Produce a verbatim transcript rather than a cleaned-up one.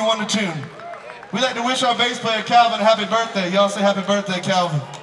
Wonder tune. We'd like to wish our bass player Calvin a happy birthday. Y'all say happy birthday, Calvin.